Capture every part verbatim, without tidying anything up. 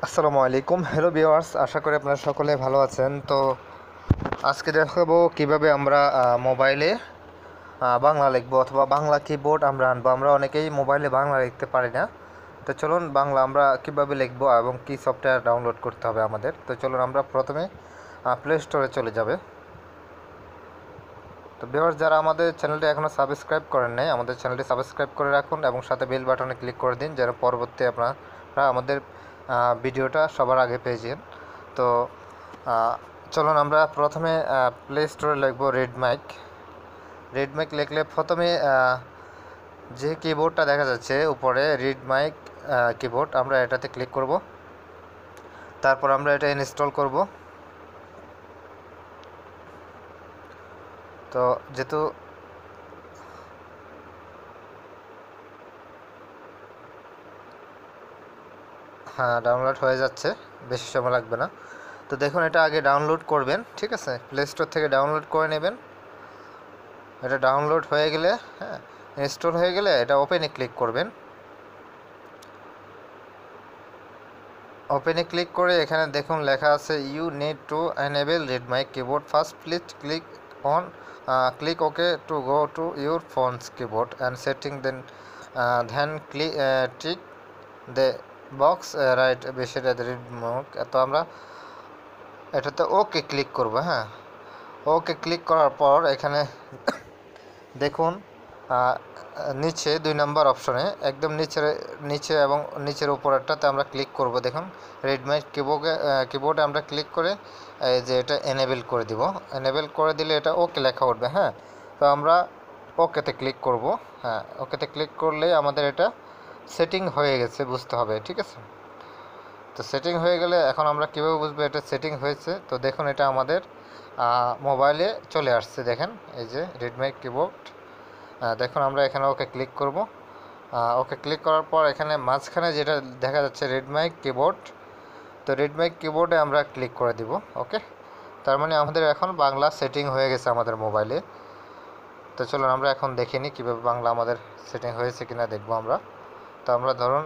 আসসালামু আলাইকুম, hello viewers, আশা করি আপনারা সকলে ভালো আছেন। তো আজকে দেখাবো কিভাবে আমরা আহ, মোবাইলে আহ, বাংলা লিখবো অথবা বাংলা কিবোর্ড আমরা আনবো। আমরা অনেকেই মোবাইলে বাংলা লিখতে পারি না। তো চলুন বাংলা আমরা কিভাবে লিখবো এবং কি সফটওয়্যার ডাউনলোড করতে হবে আমাদের। তো চলুন আমরা প্রথমে প্লে স্টোরে চলে যাবে। তো ভিউয়ার্স, যারা আমাদের চ্যানেলটি এখনও সাবস্ক্রাইব করেন নাই, আমাদের চ্যানেলটি সাবস্ক্রাইব করে রাখুন এবং সাথে বেল বাটনে ক্লিক করে দিন, যেন পরবর্তী আপনারা আমাদের ভিডিওটা সবার আগে পেয়ে যান। তো চলুন আমরা প্রথমে প্লে স্টোরে লিখবো রেড মাইক। রেড মাইক লিখলে প্রথমে যে কিবোর্ডটা দেখা যাচ্ছে উপরে রেড মাইক কিবোর্ড, আমরা এটাতে ক্লিক করব। তারপর আমরা এটা ইনস্টল করব। তো যেহেতু হ্যাঁ ডাউনলোড হয়ে যাচ্ছে, বেশি সময় লাগবে না। তো দেখুন, এটা আগে ডাউনলোড করবেন, ঠিক আছে? প্লে স্টোর থেকে ডাউনলোড করে নেবেন। এটা ডাউনলোড হয়ে গেলে, হ্যাঁ ইনস্টল হয়ে গেলে এটা ওপেনে ক্লিক করবেন। ওপেনে ক্লিক করে এখানে দেখুন লেখা আছে you need to enable red mic keyboard first please click on click okay to go to your phone's keyboard and setting then then click tick the box right beside red mic. তো আমরা এটাতে okay click করব। হ্যাঁ, okay click করার পর এখানে দেখুন নিচে দুই নম্বর অপশনে একদম নিচের নিচে এবং নিচের উপরেরটাতে আমরা ক্লিক করব। দেখুন রেড মাইক কিবোর্ডে কিবোর্ডে আমরা ক্লিক করে এই যে এটা এনেবেল করে দিব। এনেবেল করে দিলে এটা ওকে লেখা উঠবে। হ্যাঁ, তো আমরা ওকেতে ক্লিক করব। হ্যাঁ, ওকেতে ক্লিক করলে আমাদের এটা সেটিং হয়ে গেছে বুঝতে হবে, ঠিক আছে? তো সেটিং হয়ে গেলে এখন আমরা কীভাবে বুঝবো এটা সেটিং হয়েছে? তো দেখুন এটা আমাদের মোবাইলে চলে আসছে। দেখেন এই যে রেড মাইক কিবোর্ড। দেখুন আমরা এখানে ওকে ক্লিক করব। ওকে ক্লিক করার পর এখানে মাঝখানে যেটা দেখা যাচ্ছে রেড মাইক কিবোর্ড, তো রেড মাইক কিবোর্ডে আমরা ক্লিক করে দিব। ওকে, তার মানে আমাদের এখন বাংলা সেটিং হয়ে গেছে আমাদের মোবাইলে। তো চলুন আমরা এখন দেখে নিই কীভাবে বাংলা আমাদের সেটিং হয়েছে কিনা দেখবো আমরা। তো আমরা ধরুন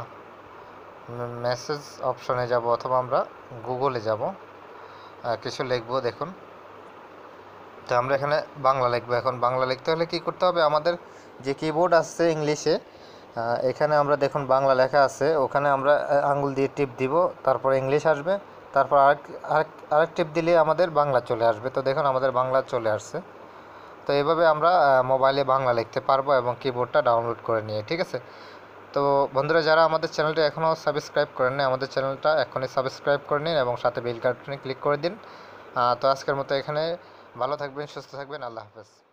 মেসেজ অপশনে যাব অথবা আমরা গুগলে যাব, কিছু লিখবো। দেখুন, তো আমরা এখানে বাংলা লিখবো। এখন বাংলা লিখতে হলে কী করতে হবে? আমাদের যে কিবোর্ড আছে ইংলিশে, এখানে আমরা দেখুন বাংলা লেখা আছে, ওখানে আমরা আঙ্গুল দিয়ে টিপ দিব, তারপর ইংলিশ আসবে, তারপর আরেক আরেক আরেক টিপ দিলে আমাদের বাংলা চলে আসবে। তো দেখুন আমাদের বাংলা চলে আসছে। তো এভাবে আমরা মোবাইলে বাংলা লিখতে পারবো এবং কিবোর্ডটা ডাউনলোড করে নিয়ে, ঠিক আছে? তো বন্ধুরা, যারা আমাদের চ্যানেলটা এখনও সাবস্ক্রাইব করেন না, আমাদের চ্যানেলটা এখনই সাবস্ক্রাইব করে নিন এবং সাথে বেল বাটনে ক্লিক করে দিন। তো আজকের মতো এখানে, ভালো থাকবেন, সুস্থ থাকবেন, আল্লাহ হাফেজ।